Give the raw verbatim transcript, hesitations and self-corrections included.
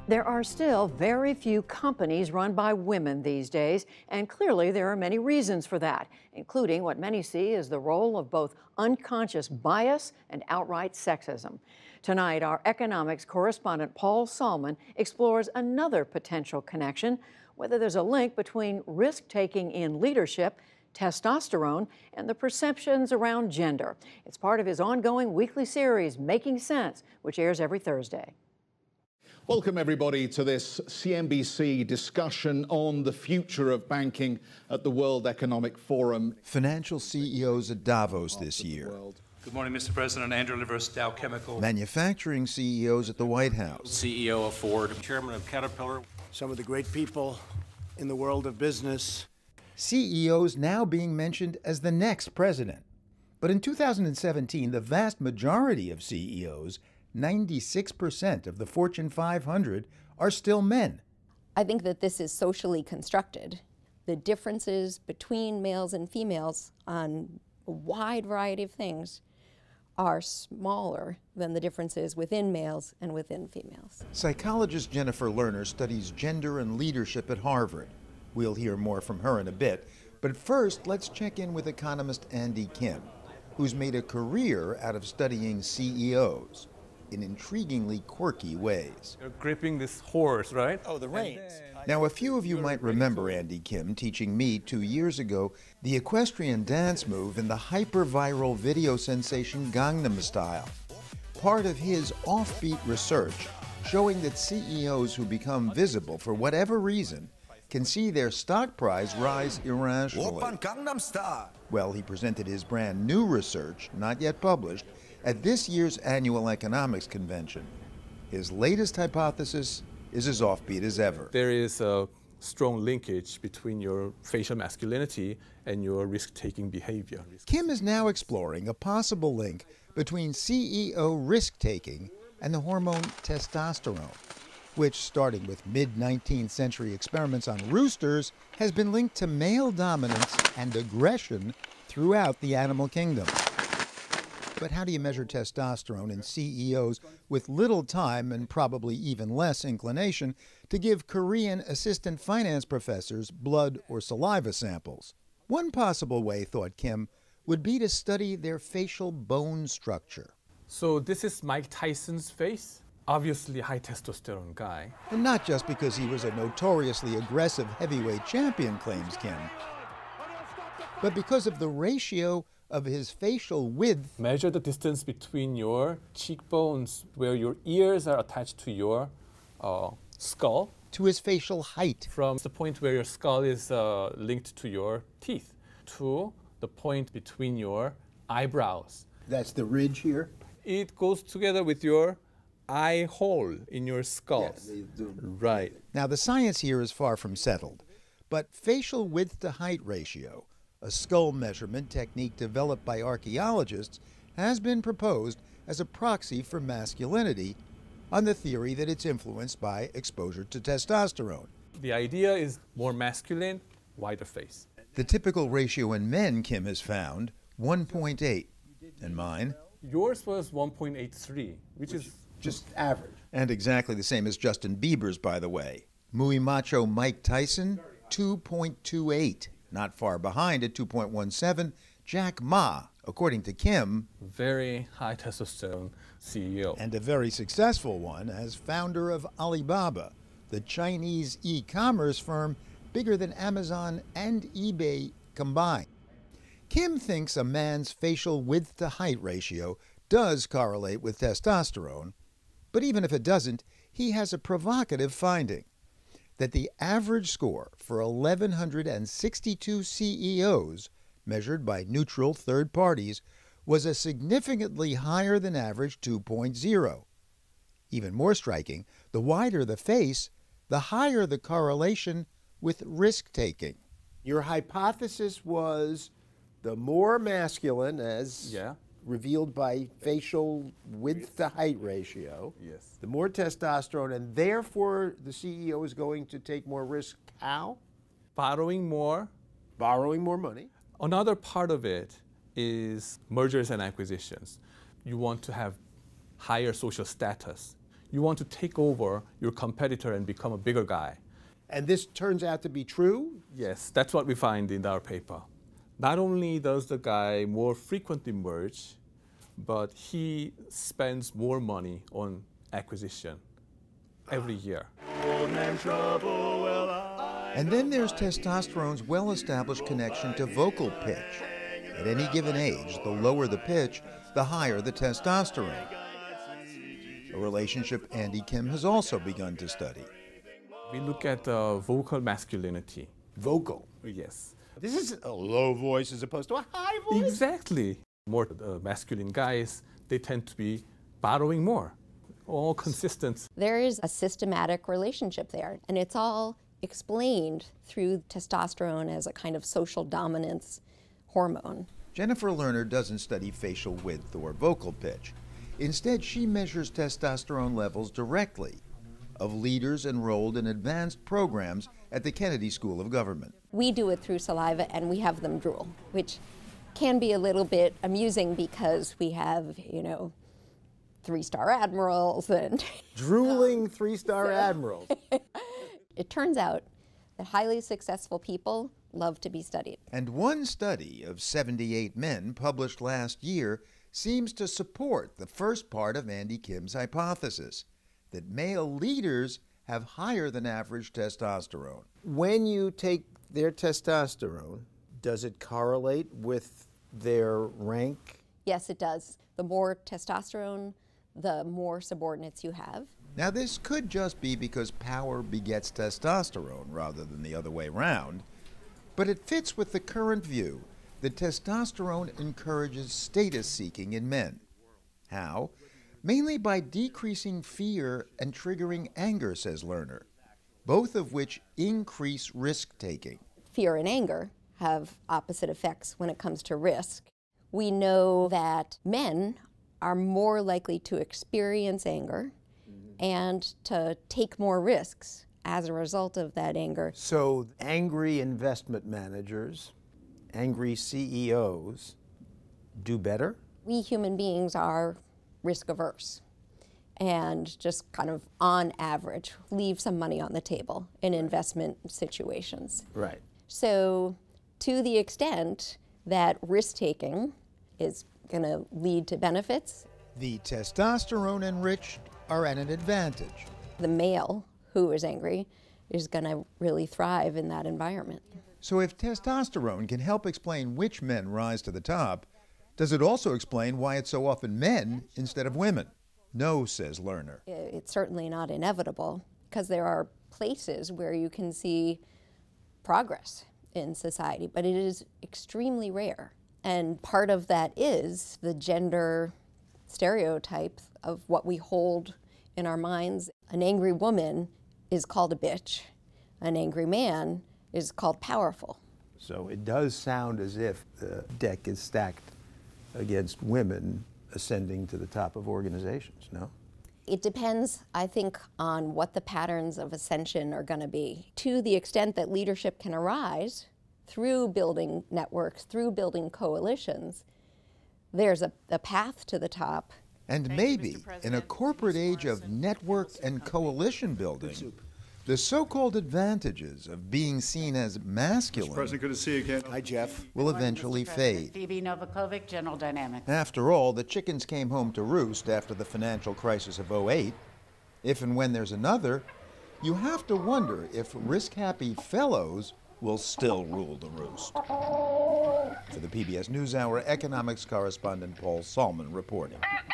There are still very few companies run by women these days, and clearly there are many reasons for that, including what many see as the role of both unconscious bias and outright sexism. Tonight, our economics correspondent Paul Solman explores another potential connection, whether there's a link between risk-taking in leadership, testosterone, and the perceptions around gender. It's part of his ongoing weekly series, Making Sense, which airs every Thursday. Welcome, everybody, to this C N B C discussion on the future of banking at the World Economic Forum. Financial C E Os at Davos this year. Good morning, Mister President. Andrew Livers, Dow Chemical. Manufacturing C E Os at the White House. C E O of Ford. Chairman of Caterpillar. Some of the great people in the world of business. C E Os now being mentioned as the next president. But in two thousand seventeen, the vast majority of C E Os, ninety-six percent of the Fortune five hundred, are still men. I think that this is socially constructed. The differences between males and females on a wide variety of things are smaller than the differences within males and within females. Psychologist Jennifer Lerner studies gender and leadership at Harvard. We'll hear more from her in a bit, but first let's check in with economist Andy Kim, who's made a career out of studying C E Os in intriguingly quirky ways. You're gripping this horse, right? Oh, the reins. Now, a few of you might remember Andy Kim teaching me two years ago the equestrian dance move in the hyper-viral video sensation Gangnam Style. Part of his offbeat research showing that C E Os who become visible for whatever reason can see their stock price rise irrationally. Well, he presented his brand new research, not yet published, at this year's annual economics convention. His latest hypothesis is as offbeat as ever. There is a strong linkage between your facial masculinity and your risk-taking behavior. Kim is now exploring a possible link between C E O risk-taking and the hormone testosterone, which, starting with mid-nineteenth century experiments on roosters, has been linked to male dominance and aggression throughout the animal kingdom. But how do you measure testosterone in C E Os with little time and probably even less inclination to give Korean assistant finance professors blood or saliva samples? One possible way, thought Kim, would be to study their facial bone structure. So this is Mike Tyson's face? Obviously a high testosterone guy. And not just because he was a notoriously aggressive heavyweight champion, claims Kim, but because of the ratio of his facial width. Measure the distance between your cheekbones, where your ears are attached to your uh, skull, to his facial height. From the point where your skull is uh, linked to your teeth, to the point between your eyebrows. That's the ridge here? It goes together with your eye hole in your skull. Yes, they do. Right. Now, the science here is far from settled, but facial width to height ratio, a skull measurement technique developed by archaeologists, has been proposed as a proxy for masculinity on the theory that it's influenced by exposure to testosterone. The idea is more masculine, wider face. The typical ratio in men, Kim has found, one point eight. And mine? Yours was one point eight three, which, which is just average. And exactly the same as Justin Bieber's, by the way. Muy macho Mike Tyson, two point two eight. Not far behind at two point one seven, Jack Ma, according to Kim. Very high testosterone C E O. And a very successful one as founder of Alibaba, the Chinese e-commerce firm bigger than Amazon and eBay combined. Kim thinks a man's facial width to height ratio does correlate with testosterone, but even if it doesn't, he has a provocative finding: that the average score for eleven sixty-two C E Os, measured by neutral third parties, was a significantly higher than average two point oh. Even more striking, the wider the face, the higher the correlation with risk-taking. Your hypothesis was the more masculine, as yeah. revealed by facial width to height ratio, yes. the more testosterone, and therefore the C E O is going to take more risk. How? Borrowing more. Borrowing more money. Another part of it is mergers and acquisitions. You want to have higher social status. You want to take over your competitor and become a bigger guy. And this turns out to be true? Yes, that's what we find in our paper. Not only does the guy more frequently merge, but he spends more money on acquisition every year. And then there's testosterone's well-established connection to vocal pitch. At any given age, the lower the pitch, the higher the testosterone. A relationship Andy Kim has also begun to study. We look at uh, vocal masculinity. Vocal. Yes. This is a low voice as opposed to a high voice. Exactly. More uh, masculine guys, they tend to be borrowing more. All consistent. There is a systematic relationship there, and it's all explained through testosterone as a kind of social dominance hormone. Jennifer Lerner doesn't study facial width or vocal pitch. Instead, she measures testosterone levels directly of leaders enrolled in advanced programs at the Kennedy School of Government. We do it through saliva, and we have them drool, which can be a little bit amusing because we have, you know, three-star admirals and Drooling three-star So- admirals. it turns out that highly successful people love to be studied. And one study of seventy-eight men published last year seems to support the first part of Andy Kim's hypothesis, that male leaders have higher than average testosterone. When you take their testosterone, does it correlate with their rank? Yes, it does. The more testosterone, the more subordinates you have. Now, this could just be because power begets testosterone rather than the other way around, but it fits with the current view that testosterone encourages status seeking in men. How? Mainly by decreasing fear and triggering anger, says Lerner, both of which increase risk-taking. Fear and anger have opposite effects when it comes to risk. We know that men are more likely to experience anger and to take more risks as a result of that anger. So angry investment managers, angry C E Os do better? We human beings are risk averse and just kind of on average leave some money on the table in investment situations. Right. So to the extent that risk taking is going to lead to benefits, The testosterone enriched are at an advantage. the male who is angry is going to really thrive in that environment. So if testosterone can help explain which men rise to the top, does it also explain why it's so often men instead of women? No, says Lerner. It's certainly not inevitable because there are places where you can see progress in society, but it is extremely rare. And part of that is the gender stereotype of what we hold in our minds. An angry woman is called a bitch. An angry man is called powerful. So it does sound as if the deck is stacked against women ascending to the top of organizations, no? It depends, I think, on what the patterns of ascension are going to be. To the extent that leadership can arise through building networks, through building coalitions, there's a, a path to the top. And maybe in a corporate age of network and coalition building, the so-called advantages of being seen as masculine President, good to see you again. Hi, Jeff. will eventually fade. Phoebe Novakovic, General Dynamics. After all, the chickens came home to roost after the financial crisis of oh eight. If and when there's another, you have to wonder if risk-happy fellows will still rule the roost. For the P B S NewsHour, economics correspondent Paul Solman reporting.